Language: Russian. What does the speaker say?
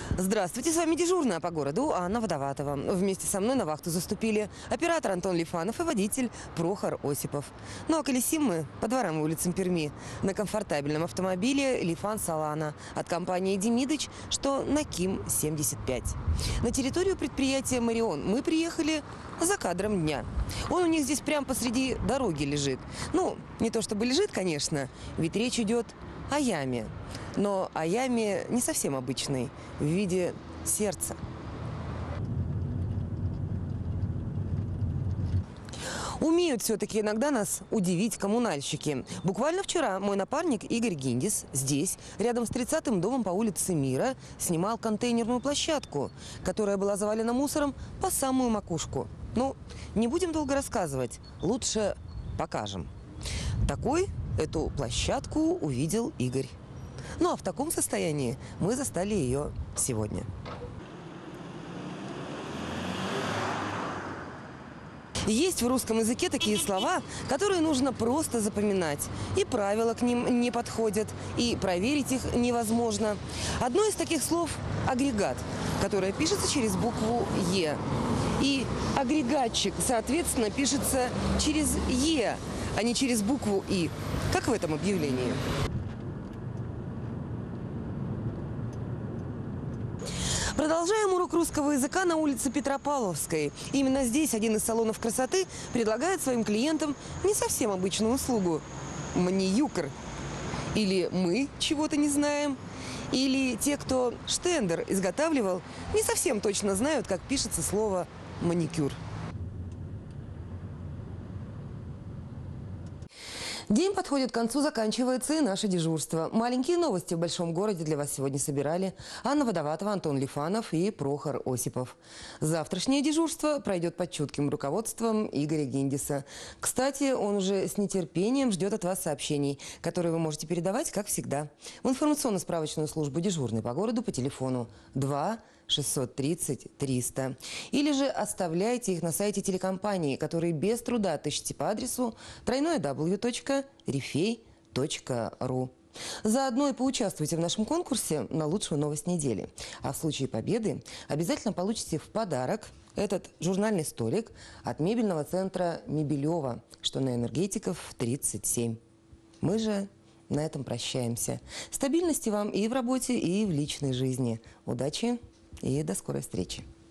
Здравствуйте, с вами дежурная по городу Анна Водоватова. Вместе со мной на вахту заступили оператор Антон Лифанов и водитель Прохор Осипов. Ну а колесим мы по дворам и улицам Перми на комфортабельном автомобиле Лифан Солана от компании Демидыч, что на Ким-75. На территорию предприятия «Марион» мы приехали за кадром дня. Он у них здесь прямо посреди дороги лежит. Ну, не то чтобы лежит, конечно, ведь речь идет о яме. Но о яме не совсем обычной, в виде сердца. Умеют все-таки иногда нас удивить коммунальщики. Буквально вчера мой напарник Игорь Гиндис здесь, рядом с 30-м домом по улице Мира, снимал контейнерную площадку, которая была завалена мусором по самую макушку. Ну, не будем долго рассказывать, лучше покажем. Такой эту площадку увидел Игорь. Ну а в таком состоянии мы застали ее сегодня. Есть в русском языке такие слова, которые нужно просто запоминать. И правила к ним не подходят, и проверить их невозможно. Одно из таких слов – агрегат, которое пишется через букву «Е». И агрегатчик, соответственно, пишется через «Е», а не через букву «И», как в этом объявлении. Продолжаем урок русского языка на улице Петропавловской. Именно здесь один из салонов красоты предлагает своим клиентам не совсем обычную услугу – маникюр. Или мы чего-то не знаем, или те, кто штендер изготавливал, не совсем точно знают, как пишется слово «маникюр». День подходит к концу, заканчивается и наше дежурство. Маленькие новости в большом городе для вас сегодня собирали Анна Водоватова, Антон Лифанов и Прохор Осипов. Завтрашнее дежурство пройдет под чутким руководством Игоря Гиндиса. Кстати, он уже с нетерпением ждет от вас сообщений, которые вы можете передавать, как всегда, в информационно-справочную службу «Дежурный по городу» по телефону 2 630 300. Или же оставляйте их на сайте телекомпании, который без труда отыщите по адресу www.rifey.ru. Заодно и поучаствуйте в нашем конкурсе на лучшую новость недели. А в случае победы обязательно получите в подарок этот журнальный столик от мебельного центра «Мебелева», что на Энергетиков 37. Мы же на этом прощаемся. Стабильности вам и в работе, и в личной жизни. Удачи! И до скорой встречи.